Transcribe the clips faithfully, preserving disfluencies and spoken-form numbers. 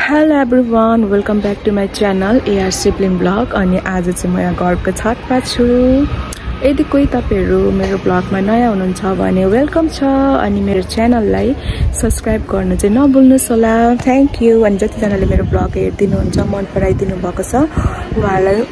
Hello everyone, welcome back to my channel AR sibling blog. अनि आज चाहिँ म यहाँ घरको छतमा छु। यदि कोही तपाईहरु मेरो ब्लगमा नयाँ हुनुहुन्छ भने वेलकम छ। अनि मेरो च्यानललाई सब्स्क्राइब गर्नु चाहिँ नभुल्नुस् होला। Thank you. अनि जतिजनाले मेरो ब्लग हेर्दिनुहुन्छ, मन पराइदिनु भएको छ, उहाँलाई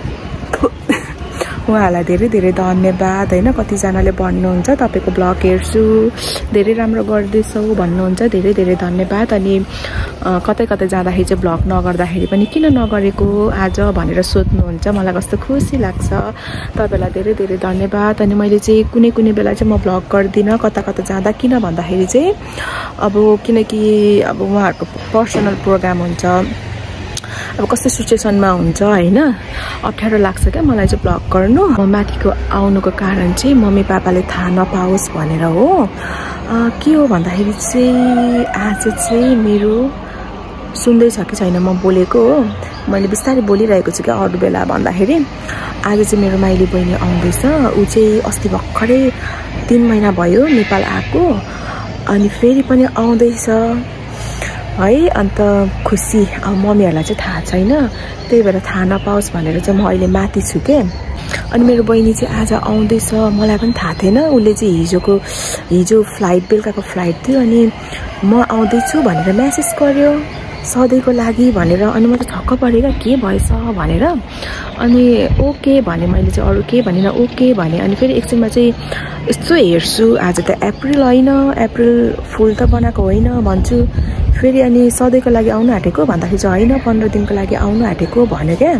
उहाँलाई धेरै धेरै धन्यवाद हैन। कतिजनाले भन्नुहुन्छ तपाईको ब्लग हेर्छु, धेरै राम्रो गर्दैछौ भन्नुहुन्छ, धेरै धेरै धन्यवाद। अनि कतै कतै जाँदाखेरि चाहिँ ब्लग नगर्दाखेरि पनि किन नगरेको आज भनेर सोध्नुहुन्छ, मलाई कस्तो खुसी लाग्छ। तपाईलाई धेरै धेरै धन्यवाद। अनि मैले चाहिँ कुनै कुनै बेला चाहिँ म ब्लग गर्दिन कता कता जाँदा, किन भन्दाखेरि चाहिँ अब किनकि अब उहाँहरुको पर्सनल प्रोग्राम हुन्छ, अब कस्तो सिचुएसनमा हुन्छ हैन, अप्ठ्यारो लाग्छ क्या मलाई चाहिँ ब्लग गर्नु। म माथिको आउनुको कारण चाहिँ मम्मी पापाले थाहा नपाओस् भनेर हो। के हो भन्दाखेरि चाहिँ आज चाहिँ मेरो सुन्दै छ कि छैन म बोलेको हो, मैले बिस्तारै बोलिरहेको छु क्या अरू बेला भन्दाखेरि। आज चाहिँ मेरो माइली बहिनी आउँदैछ। ऊ चाहिँ अस्ति भर्खरै तीन महिना भयो नेपाल आएको, अनि फेरि पनि आउँदैछ है। अन्त खुसी। अब मम्मीहरुलाई चाहिँ थाहा छैन, त्यही भएर थाहा नपाओस् भनेर चाहिँ म अहिले माथि छु के। अनि मेरो बहिनी चाहिँ आज आउँदैछ, मलाई पनि थाहा थिएन। उसले चाहिँ हिजोको हिजो फ्लाइट बेलुकाको फ्लाइट थियो, अनि म आउँदैछु भनेर मेसेज गर्यो सधैँको लागि भनेर। अनि म त छक्क परेँ क्या, के भएछ भनेर। अनि ओके भने, मैले चाहिँ अरू के भनिनँ, ओके भने। अनि फेरि एकछिनमा चाहिँ यस्तो हेर्छु, आज त अप्रिल होइन, अप्रिल फुल त बनाएको होइन भन्छु। फेरि अनि सधैँको लागि आउनु आँटेको भन्दाखेरि चाहिँ होइन, पन्ध्र दिनको लागि आउनु आँटेको भन्यो क्या।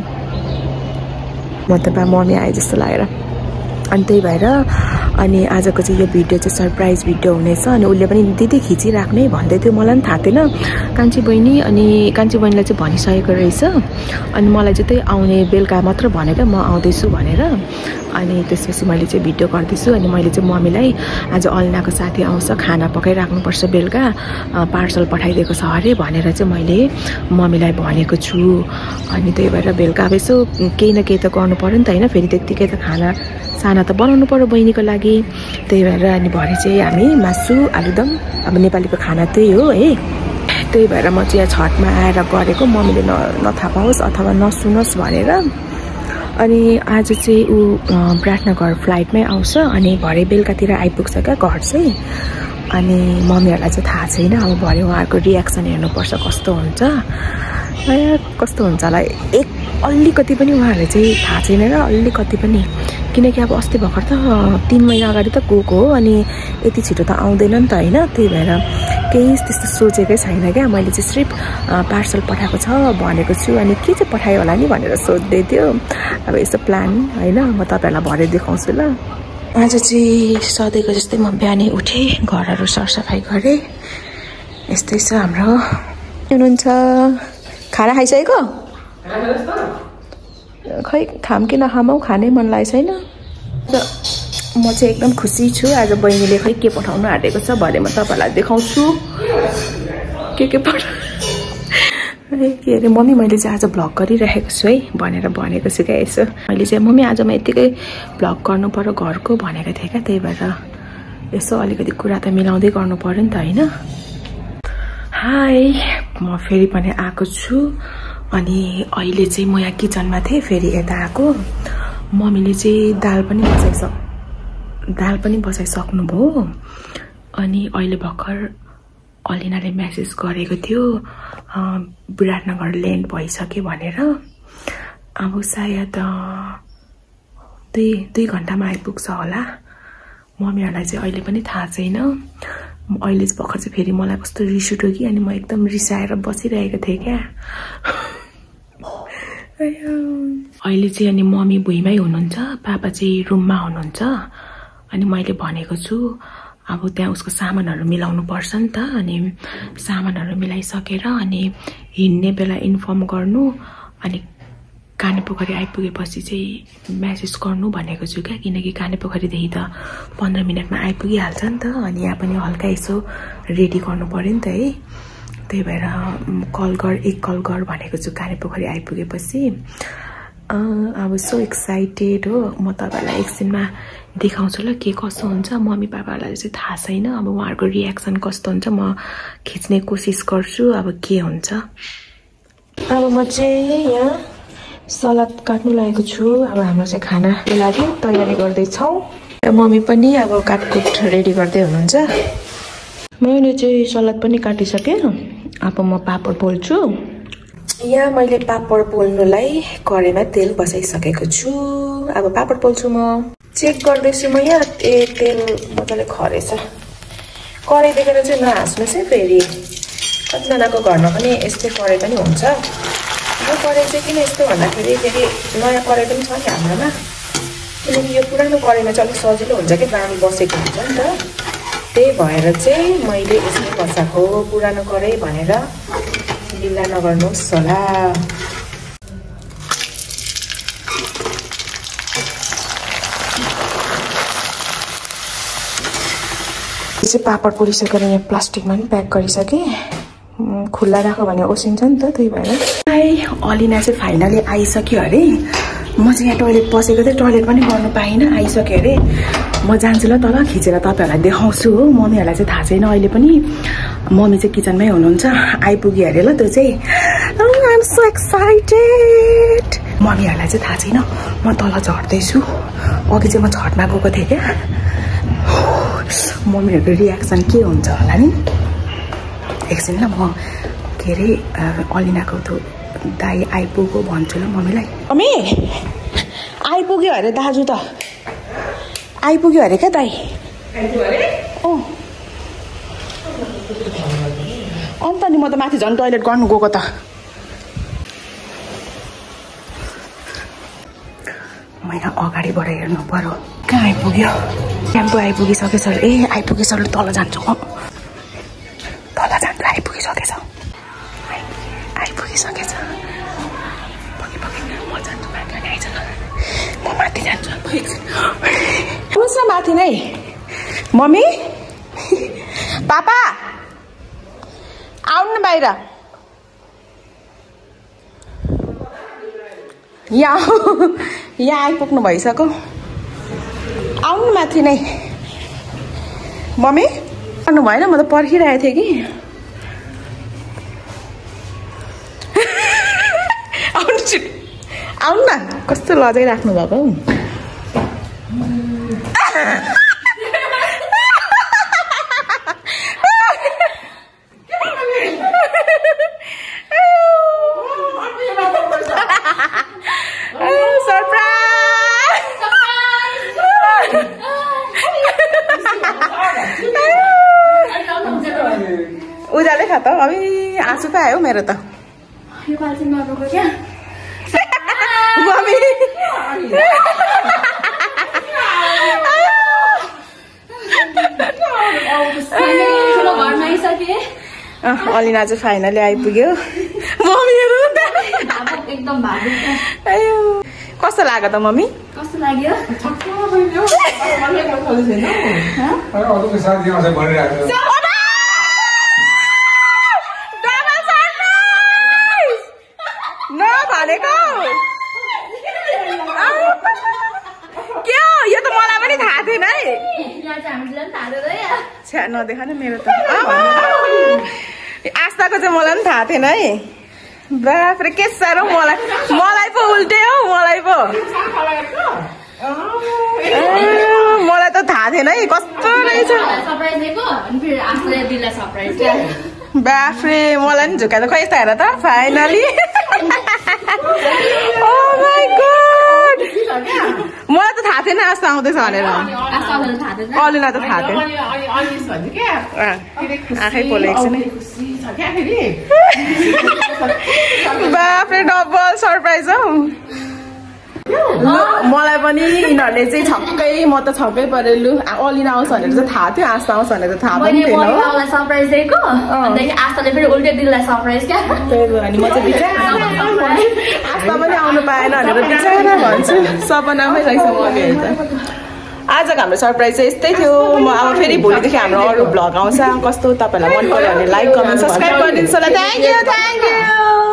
म त बा मम्मी आए जस्तो लागेर। अनि त्यही भएर अनि आजको चाहिँ यो भिडियो चाहिँ सरप्राइज भिडियो हुनेछ। अनि उसले पनि दिदी खिचिराख्ने भन्दै थियो, मलाई पनि थाहा थिएन कान्छी बहिनी। अनि कान्छी बहिनीलाई चाहिँ भनिसकेको रहेछ। अनि मलाई चाहिँ त्यही आउने बेलुका मात्र भनेको म आउँदैछु भनेर। अनि त्यसपछि मैले चाहिँ भिडियो गर्दैछु। अनि मैले चाहिँ मम्मीलाई आज अलिनाको साथी आउँछ, खाना पकाइराख्नुपर्छ, बेलुका पार्सल पठाइदिएको छ अरे भनेर चाहिँ मैले मम्मीलाई भनेको छु। अनि त्यही भएर बेलुका अब यसो केही न केही त गर्नु पर्यो नि त हैन, फेरि त्यतिकै त खाना साना त बनाउनु पर्यो बहिनीको लागि। त्यही भएर अनि भरे चाहिँ हामी मासु आलुदम, अब नेपालीको खाना त्यही हो है। त्यही भएर म चाहिँ यहाँ छतमा आएर गरेको, मम्मीले न नथाहा पाओस् अथवा नसुनोस् भनेर। अनि आज चाहिँ ऊ विराटनगर फ्लाइटमै आउँछ, अनि भरे बेलुकातिर आइपुग्छ क्या घर चाहिँ। अनि मम्मीहरूलाई चाहिँ थाहा छैन, अब भरे उहाँहरूको रियाक्सन हेर्नुपर्छ कस्तो हुन्छ, कस्तो हुन्छ होला। एक अलिकति पनि उहाँहरूले चाहिँ थाहा छैन र अलिकति पनि, किनकि अब अस्ति भर्खर त तीन महिना अगाडि त गएको हो, अनि यति छिटो त आउँदैन नि त हैन। त्यही भएर केही त्यस्तो सोचेकै छैन क्या। मैले चाहिँ सिर्फ पार्सल पठाएको छ भनेको छु। अनि के चाहिँ पठायो होला नि भनेर सोध्दै थियो। अब यस्तो प्लान हैन, म तपाईहरुलाई भरे देखाउँछु ल। आज चाहिँ सधैँको जस्तै म बिहानै उठेँ, घरहरू सरसफाइ गरेँ, यस्तै छ हाम्रो। हुनुहुन्छ खाना खाइसकेको? खै खाम कि नखाम, खानै मन लागेको छैन। म चाहिँ एकदम खुसी छु। आज बहिनीले खै के पठाउनु आँटेको छ भने म तपाईहरुलाई देखाउँछु के के पठा के अरे मम्मी मैले चाहिँ आज भ्लग गरिरहेको छु है भनेर भनेको छु क्या। यसो मैले चाहिँ मम्मी आज म यतिकै भ्लग गर्नु पर्यो घरको भनेको थिएँ क्या। त्यही भएर यसो अलिकति कुरा त मिलाउँदै गर्नु पर्यो नि त हैन। हाई, म फेरि पनि आएको छु। अनि अहिले चाहिँ म यहाँ किचनमा थिएँ, फेरि यता आएको। मम्मीले चाहिँ दाल पनि बसाइसक दाल पनि बसाइसक्नु भयो। अनि अहिले भर्खर अलिनाले मेसेज गरेको थियो विराटनगर ल्यान्ड भइसक्यो भनेर। अब सायद दुई दुई घन्टामा आइपुग्छ होला। मम्मीहरूलाई चाहिँ अहिले पनि थाहा छैन। अहिले चाहिँ भर्खर चाहिँ फेरि मलाई कस्तो रिस उठ्यो कि, अनि म एकदम रिसाएर बसिरहेको थिएँ क्या। अहिले चाहिँ अनि मम्मी भुइँमै हुनुहुन्छ, पापा चाहिँ रुममा हुनुहुन्छ। अनि मैले भनेको छु अब त्यहाँ उसको सामानहरू मिलाउनु पर्छ नि त। अनि सामानहरू मिलाइसकेर अनि हिँड्ने बेला इन्फर्म गर्नु, अनि कानेपोखरी आइपुगेपछि चाहिँ मेसेज गर्नु भनेको छु क्या। किनकि कानेपोखरीदेखि त पन्ध्र मिनटमा आइपुगिहाल्छ नि त। अनि यहाँ पनि हल्का यसो रेडी गर्नु पर्यो नि त है। त्यही भएर कल गर एक कल गर भनेको छु कानेपोखरी आइपुगेपछि। अब सो एक्साइटेड हो। म तपाईहरुलाई एकछिनमा देखाउँछु ल के कसो हुन्छ। मम्मी पापालाई चाहिँ थाहा छैन, अब उहाँहरुको रियाक्सन कस्तो हुन्छ म खिच्ने कोसिस गर्छु, अब के हुन्छ। अब म चाहिँ यहाँ सलाद काट्नु लागेको छु। अब हाम्रो चाहिँ खानाको लागि तयारी गर्दैछौँ र मम्मी पनि अब काटकुट रेडी गर्दै हुनुहुन्छ। मैले चाहिँ सलाद पनि काटिसकेँ। अब म पापड पोल्छु। यहाँ मैले पापड पोल्नुलाई कराईमा तेल बसाइसकेको छु। अब पापड पोल्छु। म चेक गर्दैछु म यहाँ ए तेल मजाले खरेछ। कराई देखेर चाहिँ नहाँस्नुहोस् है। फेरि कतिजनाको घरमा पनि यस्तै कराई पनि हुन्छ। यो कराई चाहिँ किन यस्तो भन्दाखेरि फेरि नयाँ कराई पनि छ नि हाम्रोमा। किनकि यो पुरानो कराईमा चाहिँ अलिक सजिलो हुन्छ कि दामी बसेको हुन्छ नि त। त्यही भएर चाहिँ मैले यसले बसाएको पुरानो कराई भनेर ढिला नगर्नुहोस् होला। चाहिँ पापड पोलिसकेर यहाँ प्लास्टिकमा पनि प्याक गरिसकेँ। खुल्ला राख्यो भने ओसिन्छ नि त। त्यही भएर अलिना चाहिँ फाइनली आइसक्यो अरे। म चाहिँ यहाँ टोइलेट पसेको थिएँ। टोइलेट पनि गर्नु पाइनँ। आइसक्यो अरे। म जान्छु ल तल खिचेर तपाईँहरूलाई देखाउँछु हो। मम्मीहरूलाई चाहिँ थाहा छैन अहिले पनि। मम्मी चाहिँ किचनमै हुनुहुन्छ। आइपुग्यो अरे ल त्यो चाहिँ। I am so excited. मम्मीहरूलाई चाहिँ थाहा छैन म तल झर्दैछु। अघि चाहिँ म छतमा गएको थिएँ क्या। मम्मीहरूको रियाक्सन के हुन्छ होला नि। एकछिन ल म के अरे अलिनाको त्यो दाई आइपुग्यो भन्छु ल मम्मीलाई। मम्मी आइपुग्यो अरे दाजु त। आइपुग्यो अरे क्या दाई। अँ अन्त नि म त माथि झन् टोइलेट गर्नु गएको त। म यहाँ अगाडिबाट हेर्नु पर्यो। कहाँ आइपुग्यो? टेम्पो आइपुगिसकेछ। ए आइपुगिसक्यो। तल जान्छु म। तल जान्छु। आइपुगिसकेछ। आइपुगिसकेछ। पक्कै पक्कै म जान्छु माथि। अनि आइज म माथि जान्छु। आउनुहोस् न माथि नै। मम्मी पापा आउनु न बाहिर। यहाँ यहाँ आइपुग्नु भइसक्यो। आउनु माथि नै। मम्मी आउनु भएन। म त पर्खिरहेको थिएँ कि। आउनु छु। आउनु न। कस्तो लजाइराख्नु भएको हौ। उजाले खा त। अबे आँसु त आयो मेरो त। मम्मी अलिना चाहिँ फाइनली आइपुग्यो। मम्मीहरू एकदम कस्तो लाग्यो त मम्मी? कस्तो लाग्यो? नभनेको के हो यो त मलाई पनि थाहा थिएन है। छ्या नदेखा न मेरो त। आस्थाको चाहिँ मलाई पनि थाहा थिएन है। बाफ्रे के साह्रो मलाई मलाई पो उल्टे हो। मलाई पो मलाई त थाहा थिएन है कस्तो रहेछ। बाफ्रे मलाई नि झुक्का त खै यस्तो हेर त फाइनली। ओ माई गॉड मलाई त थाहा थिएन आस्था आउँदैछ भनेर। अलिना त थाहा थियो। आँखै पोलेको छु नि। बाफ्रे डबल सरप्राइज हौ। मलाई पनि यिनीहरूले चाहिँ छक्कै। म त छक्कै परे। लु अलिना आउँछ भनेर चाहिँ थाहा थियो। आस्था आउँछ भनेर त थाहा पनि थिएन। सरप्राइज दिएको आस्थाले फेरि उल्टे दिनलाई सरप्राइज क्या। त्यही भएर नि म चाहिँ बिचारा आस्था पनि आउनु पाएन भनेर बिचारा भन्छु। सपनामै रहेछ मम्मीहरू त। आजको हाम्रो सरप्राइज चाहिँ यस्तै थियो। म अब फेरि भोलिदेखि हाम्रो अरू भ्लग आउँछ। कस्तो तपाईँलाई मन पर्यो भने लाइक कमेन्ट सब्सक्राइब गरिदिनुहोस् होला। Thank you thank you.